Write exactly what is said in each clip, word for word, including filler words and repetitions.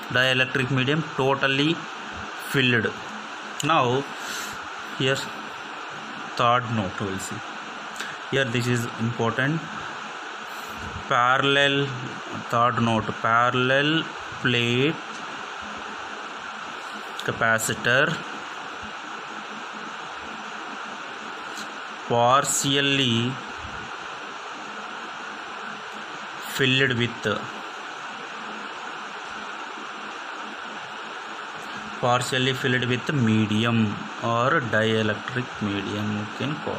dielectric medium totally filled. Now here third note we'll see. Here this is important. Parallel, third note, parallel plate capacitor partially filled with partially filled with medium or dielectric medium you can call.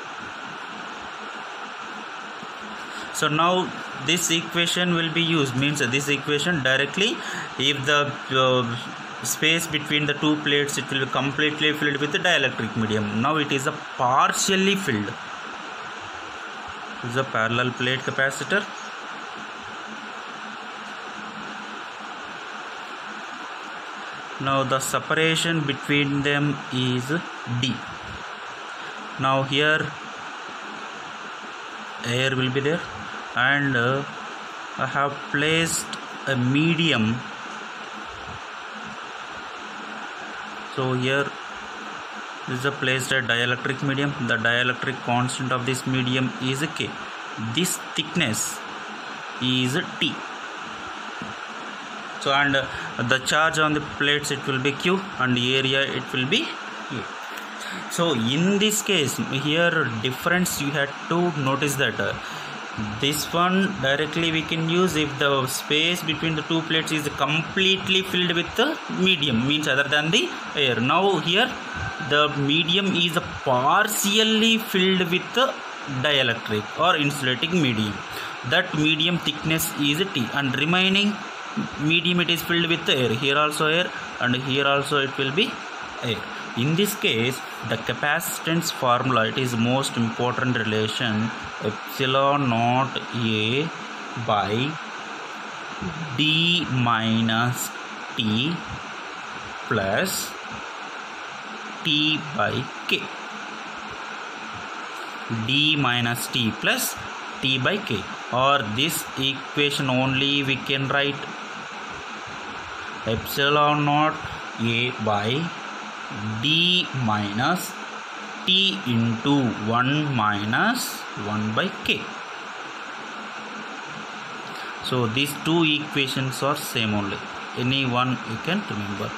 So now this equation will be used, means this equation directly, if the uh, space between the two plates, it will be completely filled with the dielectric medium. Now it is a partially filled. This is a parallel plate capacitor. Now the separation between them is D. Now here air will be there, and uh, I have placed a medium. So here this is a placed a dielectric medium. The dielectric constant of this medium is K. This thickness is T. So and uh, the charge on the plates, it will be Q, and the area it will be A. So in this case here difference you had to notice that uh, this one directly we can use if the space between the two plates is completely filled with the medium, means other than the air. Now here the medium is partially filled with the dielectric or insulating medium. That medium thickness is T, and remaining medium it is filled with the air. Here also air, and here also it will be air. In this case the capacitance formula, it is most important relation, epsilon naught A by D minus T plus T by K. D minus T plus T by K, or this equation only we can write epsilon naught A by D minus T into one minus one by K. So these two equations are same only, any one you can remember.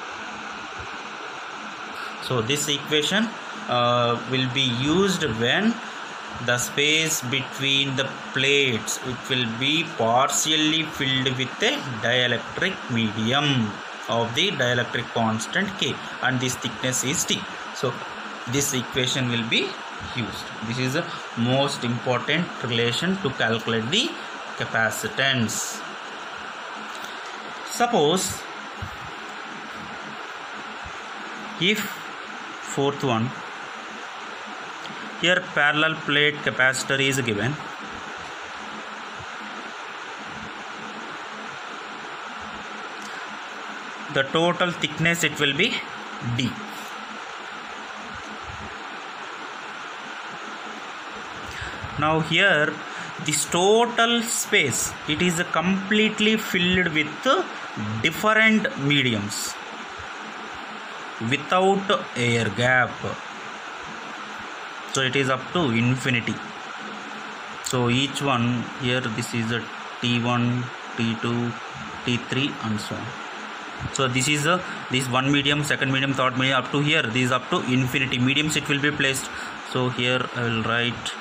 So this equation uh, will be used when the space between the plates, it will be partially filled with a dielectric medium of the dielectric constant K, and this thickness is T. So this equation will be used. This is the most important relation to calculate the capacitance. Suppose if fourth one, here parallel plate capacitor is given. The total thickness it will be D. Now here this total space, it is completely filled with different mediums without air gap. So it is up to infinity. So each one here, this is a T one, T two, T three and so on. So this is a this one medium, second medium, third medium, up to here. This is up to infinity mediums it will be placed. So here I will write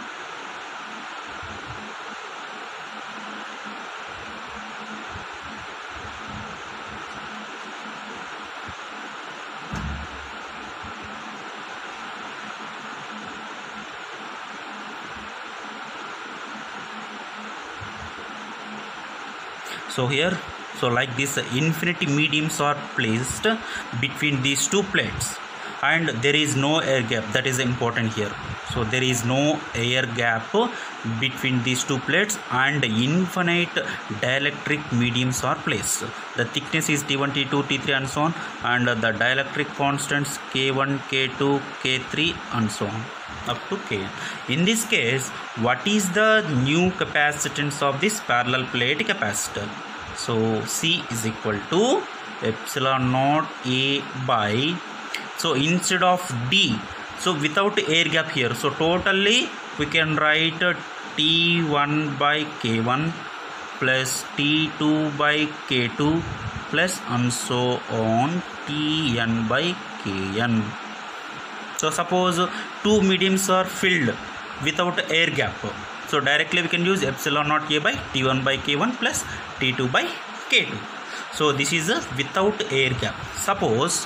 so here. So like this, infinity mediums are placed between these two plates, and there is no air gap. That is important here. So there is no air gap between these two plates, and infinite dielectric mediums are placed. The thickness is T one, T two, T three and so on, and the dielectric constants K one, K two, K three and so on up to K. In this case, what is the new capacitance of this parallel plate capacitor? So C is equal to epsilon naught A by, so instead of D, so without air gap here, so totally we can write T one by K one plus T two by K two plus and so on Tn by Kn. So suppose two mediums are filled without air gap, so directly we can use epsilon naught A by T one by K one plus T two by K two. So this is a without air gap. Suppose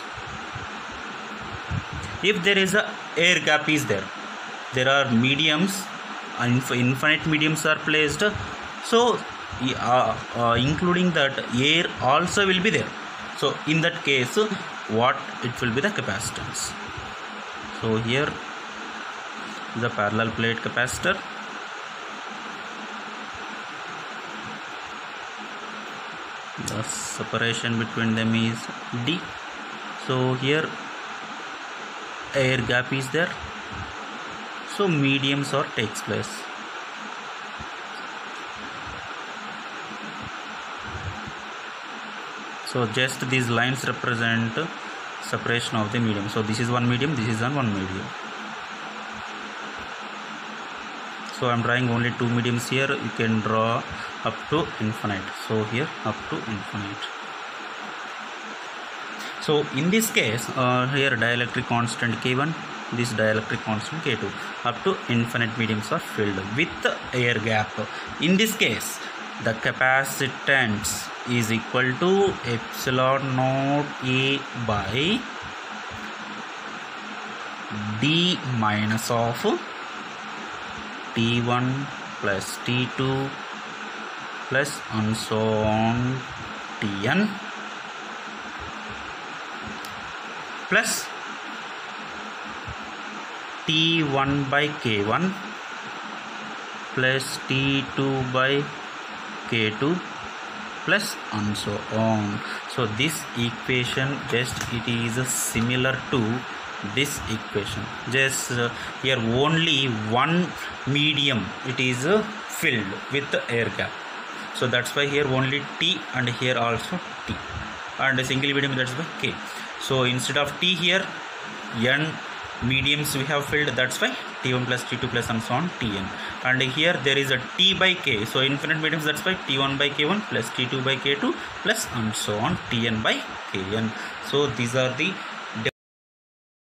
if there is a air gap is there, there are mediums, infinite mediums are placed, so uh, uh, including that air also will be there. So in that case, what it will be the capacitance. So here the parallel plate capacitor, the separation between them is D. So here air gap is there, so mediums or takes place. So just these lines represent separation of the medium. So this is one medium, this is one medium. So I am drawing only two mediums here. You can draw up to infinite. So here up to infinite. So in this case, uh, here dielectric constant K one, this dielectric constant K two, up to infinite mediums are filled with air gap. In this case, the capacitance is equal to epsilon naught A by D minus of T one plus T two plus and so on Tn plus T one by K one plus T two by K two plus and so on. So this equation just it is similar to this equation. Just uh, here only one medium it is uh, filled with the air gap. So that's why here only T and here also T, and a single medium, that's why K. So instead of T here, N mediums we have filled, that's why T one plus T two plus and so on Tn. And here there is a T by K, so infinite mediums, that's why T one by K one plus T two by K two plus and so on Tn by Kn. So these are the